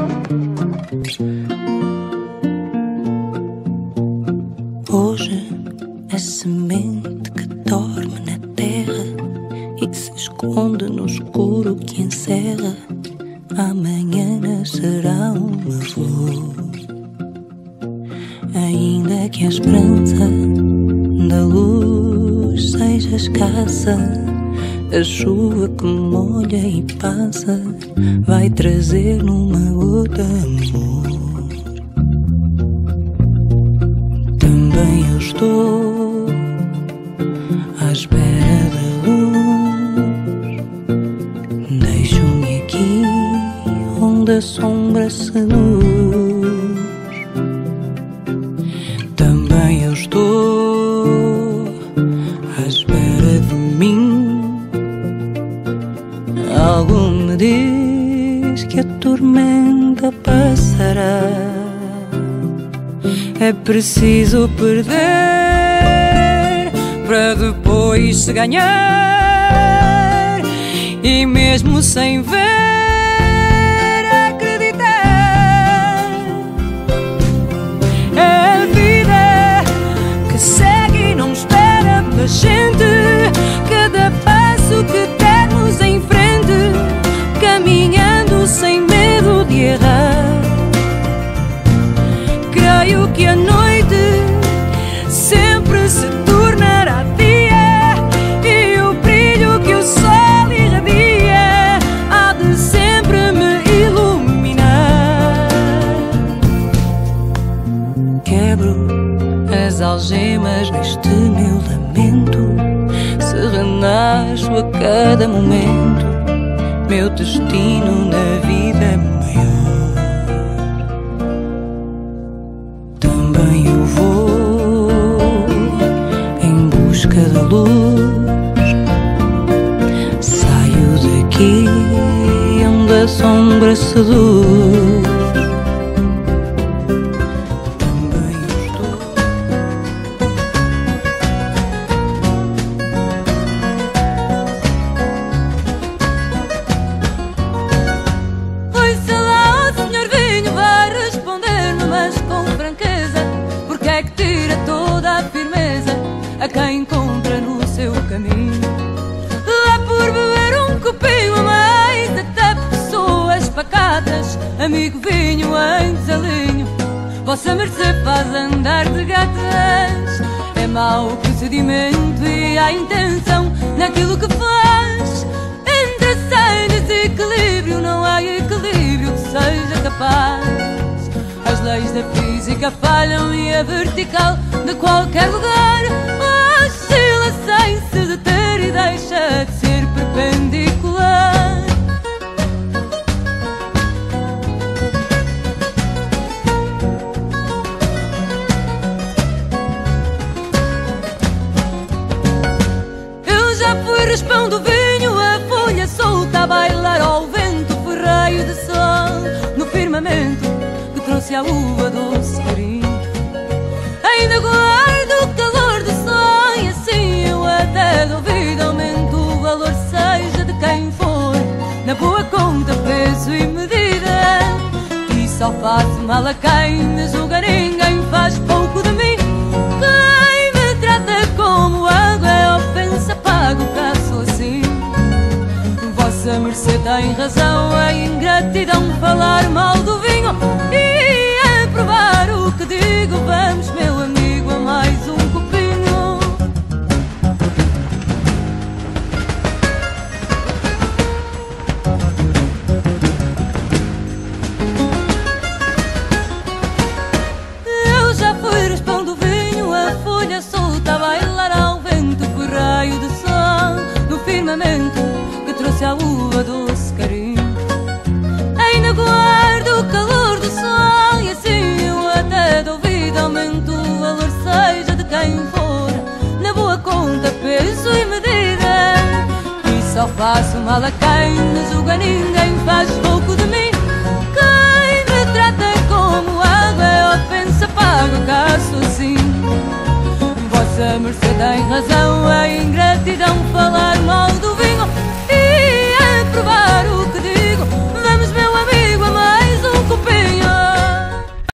Hoje é semente que dorme na terra e se esconde no escuro que encerra. Amanhã nascerá uma flor. Ainda que a esperança da luz seja escassa, a chuva que molha e passa vai trazer numa gota amor. Também eu estou à espera da luz. Deixo-me aqui onde a sombra seduz. Também eu estou à espera de mim. Algo me diz que a tormenta passará. É preciso perder para depois se ganhar, e mesmo sem ver, acreditar. É a vida que segue e não espera pela gente. Cada passo que dermos em frente, caminhando sem medo de errar. Creio que a noite sempre se tornará dia, e o brilho que o sol irradia há de sempre me iluminar. Quebro as algemas neste meu lamento, se renasço a cada momento. Meu destino na vida é maior. Também eu vou em busca da luz. Saio daqui onde a sombra seduz. Também eu estou. Ouça lá, o senhor vinho vai responder-me, mas com franqueza. Porque é que tira toda a firmeza a quem encontra no seu caminho? Lá por beber um copinho a mais, até pessoas pacatas. Amigo vinho em desalinho, vossa mercê faz andar de gatas. É mau o procedimento e a intenção naquilo que faz. Entre sem desequilíbrio não há equilíbrio que seja capaz. As leis da física falham e a vertical de qualquer lugar oscila sem se deter e deixa de ser perpendicular. Eu já fui raspão do vinho, a folha solta a bailar ao vento. Fui raio de sol no firmamento que trouxe a uva doce carinho. Ainda guardo o calor do sol e assim eu até duvido aumento o valor, seja de quem for, na boa conta, peso e medida. E só faço mal a quem me julga, ninguém faz pouco de mim. Quem me trata como água é ofensa, pago caso assim. Vossa mercê tem razão, é ingratidão falar mal do vinho. E a provar o que digo, vamos meu amigo a mais um copinho. Eu já fui raspão do vinho, a folha solta a bailar ao vento. Fui raio de sol no firmamento que trouxe a uva doce carinho. Ainda guardo o calor do sol e assim eu até duvido aumento o valor, seja de quem for, na boa conta, peso e medida. E só faço mal a quem me julga, ninguém faz pouco de mim. Quem me trata como água é ofensa, pago caso assim. Vossa mercê tem razão, é ingratidão falar